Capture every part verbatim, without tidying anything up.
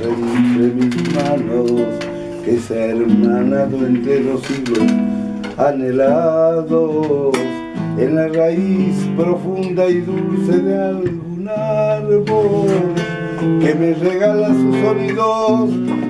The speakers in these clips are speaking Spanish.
entre mis manos, que se ha hermanado entre los siglos anhelados, en la raíz profunda y dulce de algún árbol, que me regala sus sonidos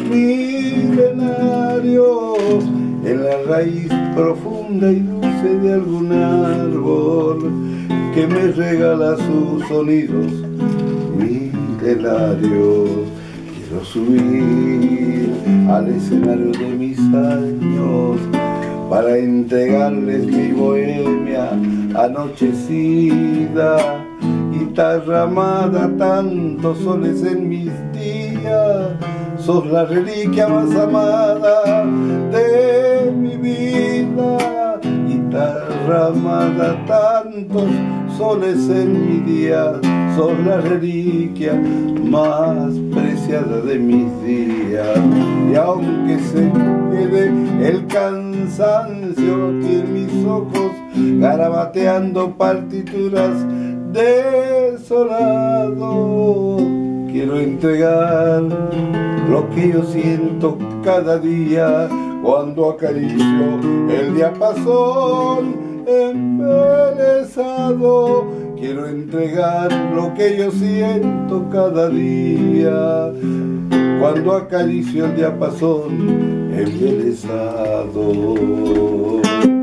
milenarios, en la raíz profunda y dulce de algún árbol, que me regala sus sonidos milenarios. Quiero subir al escenario de mis años para entregarles mi bohemia anochecida, guitarra amada, tantos soles en mis días, sos la reliquia más amada de mi vida. Guitarra amada, tantos soles en mi día, sos la reliquia más preciada de mis días. Y aunque se quede el cansancio aquí en mis ojos, garabateando partituras desolado, quiero entregar lo que yo siento cada día cuando acaricio el diapasón embelesado. Quiero entregar lo que yo siento cada día cuando acaricio el diapasón embelesado.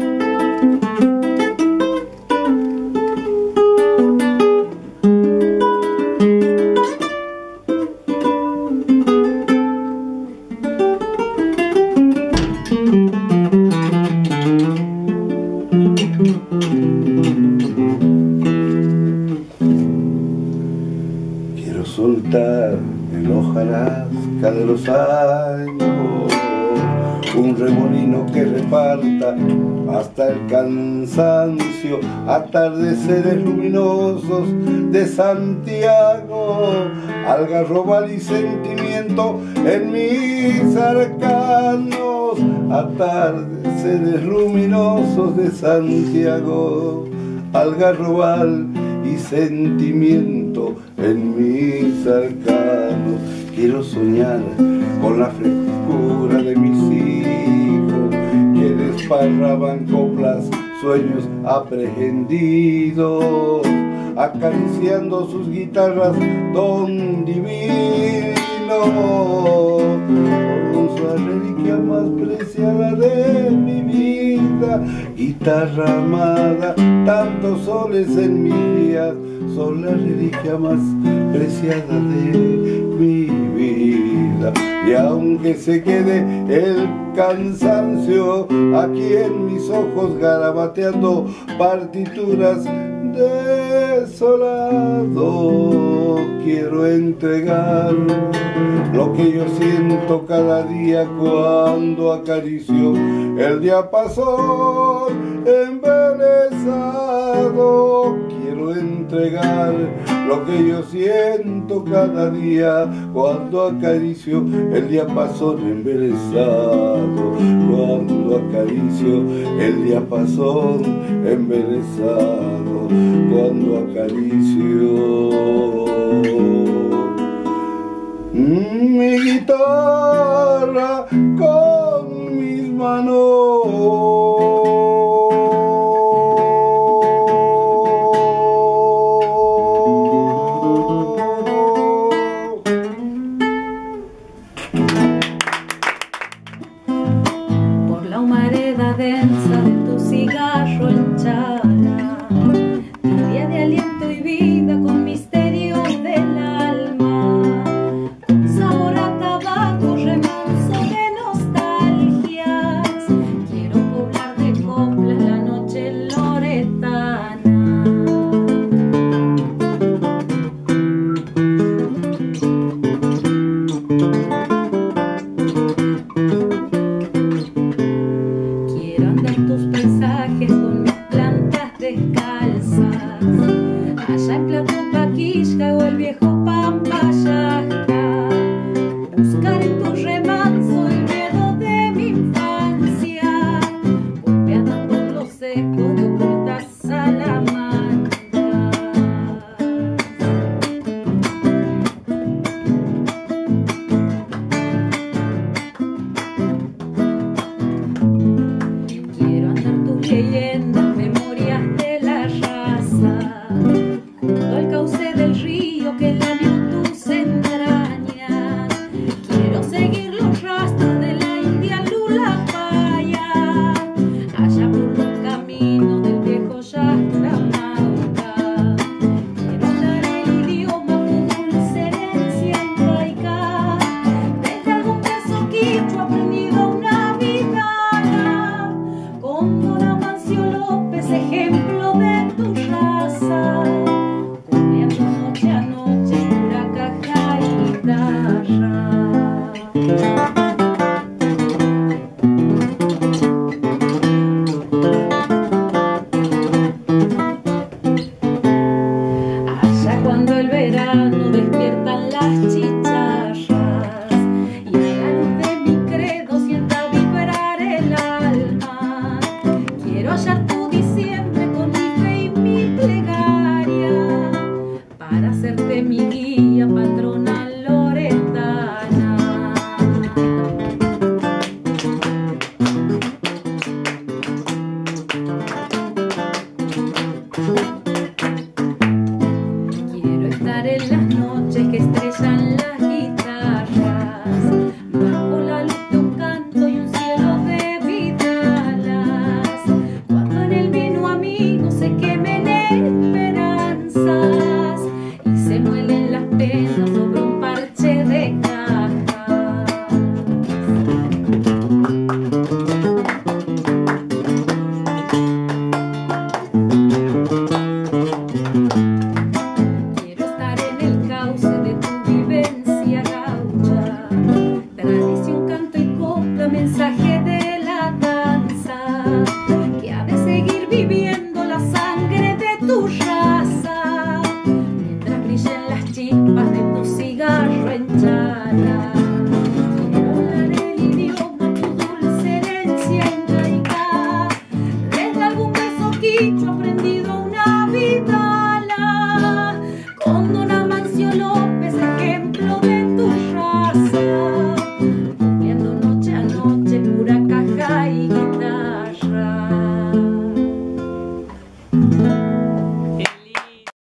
Soltar en la hojarasca de los años un remolino que reparta hasta el cansancio, atardeceres luminosos de Santiago, algarrobal y sentimiento en mis arcanos, atardeceres luminosos de Santiago, algarrobal y sentimiento en mis arcanos. Quiero soñar con la frescura de mis hijos que desparraban coplas, sueños aprehendidos, acariciando sus guitarras don divino, con su reliquia más preciada de mi vida. Guitarra amada, tantos soles en mis días, son la reliquia más preciada de mi vida. Y aunque se quede el cansancio aquí en mis ojos, garabateando partituras desolado, quiero entregar lo que yo siento cada día cuando acaricio el diapasón embelesado. Quiero entregar lo que yo siento cada día cuando acaricio el diapasón embelesado, cuando acaricio el diapasón embelesado, cuando acaricio mi guitarra con mis manos. Por la humareda densa de tu cigarro en chala, lluvia de aliento y vida con misterios del alma, con sabor a tabaco, remanso de nostalgias. Quiero poblar de coplas la noche loretana. Quiero andar tus paisajes con mis plantas descalzas, allá en Platupaquishka o el viejo Pampayasca, buscar en tu remanso el miedo de mi infancia, golpeada por los ecos de ocultas salamancas. dicho a